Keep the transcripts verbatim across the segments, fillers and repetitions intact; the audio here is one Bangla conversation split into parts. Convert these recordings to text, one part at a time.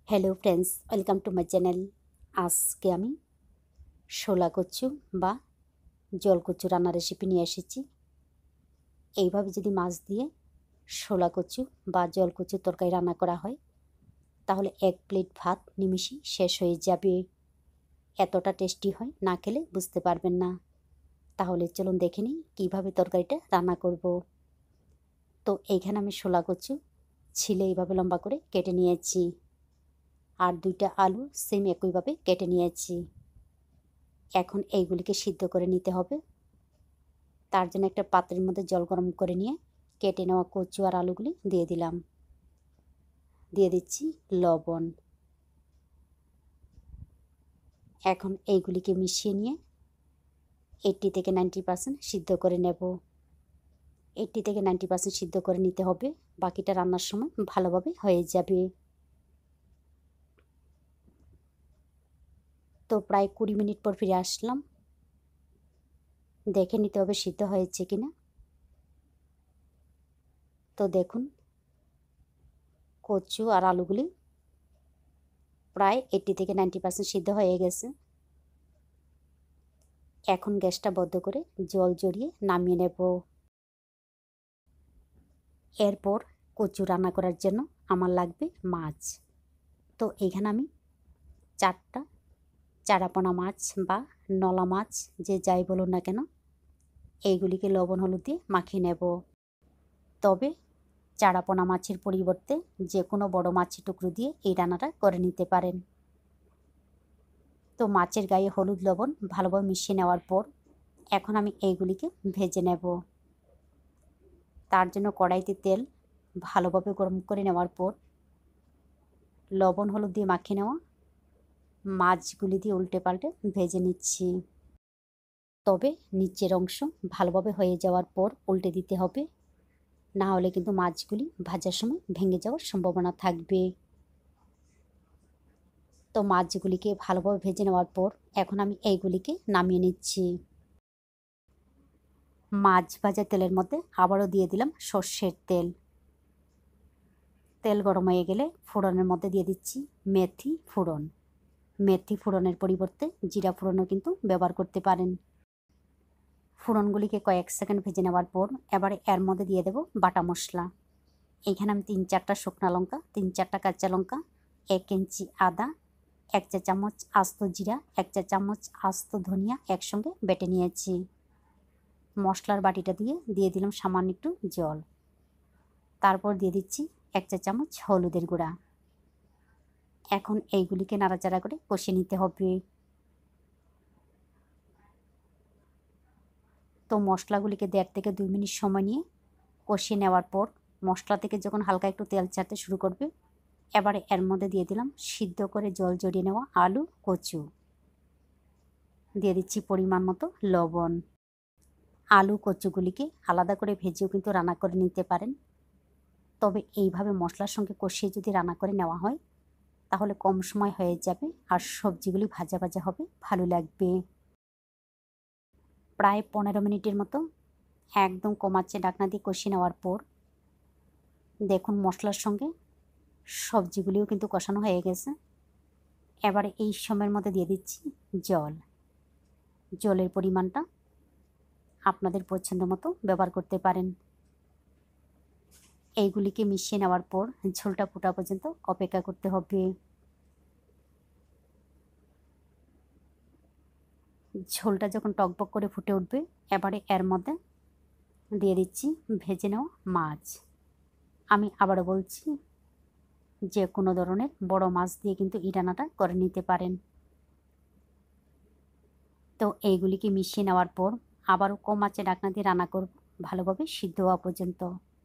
Hello friends, welcome to my channel. আজকে আমি শোলা কচু বা জল কচু রান্নার রেসিপি নিয়ে এসেছি। এইভাবে যদি মাছ দিয়ে শোলা কচু বা জল কচুর তরকারি রান্না করা হয় তাহলে এক প্লেট ভাত নিমিষেই শেষ হয়ে যাবে। এতটা টেস্টি হয়, না খেলে বুঝতে পারবেন না। তাহলে চলুন দেখে নিই কীভাবে তরকারিটা রান্না করব। তো এইখানে আমি শোলা কচু ছিলে এইভাবে লম্বা করে কেটে নিয়েছি, আর দুইটা আলু সেম একইভাবে কেটে নিয়েছি। এখন এইগুলিকে সিদ্ধ করে নিতে হবে। তার জন্য একটা পাত্রের মধ্যে জল গরম করে নিয়ে কেটে নেওয়া কচু আর আলুগুলি দিয়ে দিলাম। দিয়ে দিচ্ছি লবণ। এখন এইগুলিকে মিশিয়ে নিয়ে এইট্টি থেকে নাইনটি পার্সেন্ট সিদ্ধ করে নেব। এইট্টি থেকে নাইনটি পার্সেন্ট সিদ্ধ করে নিতে হবে, বাকিটা রান্নার সময় ভালোভাবে হয়ে যাবে। তো প্রায় কুড়ি মিনিট পর ফিরে আসলাম। দেখে নিতে হবে সিদ্ধ হয়েছে কিনা। তো দেখুন কচু আর আলুগুলি প্রায় এইট্টি থেকে নাইনটি পার্সেন্ট সিদ্ধ হয়ে গেছে। এখন গ্যাসটা বন্ধ করে জল জড়িয়ে নামিয়ে নেব। এরপর কচু রান্না করার জন্য আমার লাগবে মাছ। তো এইখানে আমি চারটা চারাপোনা মাছ বা নলা মাছ, যে যাই বলুন না কেন, এইগুলিকে লবণ হলুদ দিয়ে মাখিয়ে নেব। তবে চারাপোনা মাছের পরিবর্তে যে কোনো বড় মাছের টুকরো দিয়ে এই রান্নাটা করে নিতে পারেন। তো মাছের গায়ে হলুদ লবণ ভালোভাবে মিশিয়ে নেওয়ার পর এখন আমি এইগুলিকে ভেজে নেব। তার জন্য কড়াইতে তেল ভালোভাবে গরম করে নেওয়ার পর লবণ হলুদ দিয়ে মাখিয়ে নেওয়া মাছগুলি দিয়ে উল্টে পাল্টে ভেজে নিচ্ছি। তবে নিচের অংশ ভালোভাবে হয়ে যাওয়ার পর উল্টে দিতে হবে, না হলে কিন্তু মাছগুলি ভাজার সময় ভেঙে যাওয়ার সম্ভাবনা থাকবে। তো মাছগুলিকে ভালোভাবে ভেজে নেওয়ার পর এখন আমি এইগুলিকে নামিয়ে নিচ্ছি। মাছ ভাজা তেলের মধ্যে আবারও দিয়ে দিলাম সর্ষের তেল। তেল গরম হয়ে গেলে ফোড়নের মধ্যে দিয়ে দিচ্ছি মেথি ফোড়ন। মেথি ফোড়নের পরিবর্তে জিরা ফোড়নও কিন্তু ব্যবহার করতে পারেন। ফোড়নগুলিকে কয়েক সেকেন্ড ভেজে নেওয়ার পর এবারে এর মধ্যে দিয়ে দেব বাটা মশলা। এইখানে আমি তিন চারটা শুকনা লঙ্কা, তিন চারটা কাঁচা লঙ্কা, এক ইঞ্চি আদা, এক চা চামচ আস্ত জিরা, এক চা চামচ আস্ত ধনিয়া একসঙ্গে বেটে নিয়েছি। মশলার বাটিটা দিয়ে দিয়ে দিলাম সামান্য একটু জল। তারপর দিয়ে দিচ্ছি এক চা চামচ হলুদের গুঁড়া। এখন এইগুলিকে নাড়াচাড়া করে কষিয়ে নিতে হবে। তো মশলাগুলিকে দেড় থেকে দুই মিনিট সময় নিয়ে কষিয়ে নেওয়ার পর মশলা থেকে যখন হালকা একটু তেল ছাড়তে শুরু করবে এবারে এর মধ্যে দিয়ে দিলাম সিদ্ধ করে জল জড়িয়ে নেওয়া আলু কচু। দিয়ে দিচ্ছি পরিমাণ মতো লবণ। আলু কচুগুলিকে আলাদা করে ভেজেও কিন্তু রান্না করে নিতে পারেন। তবে এইভাবে মশলার সঙ্গে কষিয়ে যদি রান্না করে নেওয়া হয় তাহলে কম সময় হয়ে যাবে আর সবজিগুলি ভাজা ভাজা হবে, ভালো লাগবে। প্রায় পনেরো মিনিটের মতো একদম কম আঁচে ঢাকনা দিয়ে কষিয়ে নেওয়ার পর দেখুন মশলার সঙ্গে সবজিগুলিও কিন্তু কষানো হয়ে গেছে। এবারে এই সময়ের মধ্যে দিয়ে দিচ্ছি জল। জলের পরিমাণটা আপনাদের পছন্দ মতো ব্যবহার করতে পারেন। এইগুলিকে মিশিয়ে নেওয়ার পর ঝোলটা ফোটা পর্যন্ত অপেক্ষা করতে হবে। ঝোলটা যখন টকবক করে ফুটে উঠবে এবারে এর মধ্যে দিয়ে দিচ্ছি ভেজে নেওয়া মাছ। আমি আবারও বলছি, যে কোনো ধরনের বড় মাছ দিয়ে কিন্তু এই রান্নাটা করে নিতে পারেন। তো এইগুলিকে মিশিয়ে নেওয়ার পর আবারও কম আঁচে ঢাকনা দিয়ে রান্না করব ভালোভাবে সিদ্ধ হওয়া পর্যন্ত।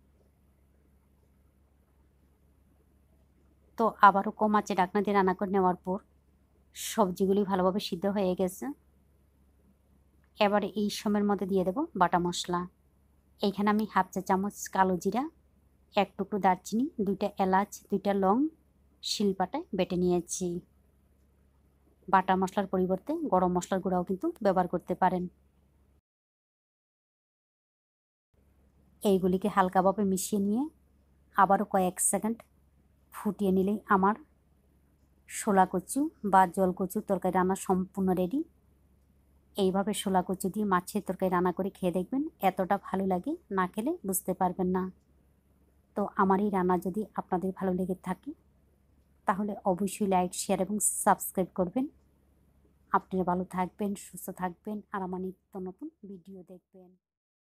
তো আবারও কম আঁচে ঢাকনা দিয়ে রান্না করে নেওয়ার পর সবজিগুলি ভালোভাবে সিদ্ধ হয়ে গেছে। এবারে এই সময়ের মধ্যে দিয়ে দেব বাটা মশলা। এইখানে আমি হাফ চা চামচ কালো জিরা, এক টুকরো দারচিনি, দুইটা এলাচ, দুইটা লং শিলপাটায় বেটে নিয়েছি। বাটা মশলার পরিবর্তে গরম মশলার গুঁড়াও কিন্তু ব্যবহার করতে পারেন। এইগুলিকে হালকাভাবে মিশিয়ে নিয়ে আবারও কয়েক সেকেন্ড ফুটিয়ে নিলেই আমার শোলা কচু বা জল কচুর তরকারি রান্না সম্পূর্ণ রেডি। এইভাবে শোলা কচু দিয়ে মাছের তরকারি রান্না করে খেয়ে দেখবেন, এতটা ভালো লাগে, না খেলে বুঝতে পারবেন না। তো আমার এই রান্না যদি আপনাদের ভালো লেগে থাকে তাহলে অবশ্যই লাইক, শেয়ার এবং সাবস্ক্রাইব করবেন। আপনারা ভালো থাকবেন, সুস্থ থাকবেন আর আমার নিত্য নতুন ভিডিও দেখবেন।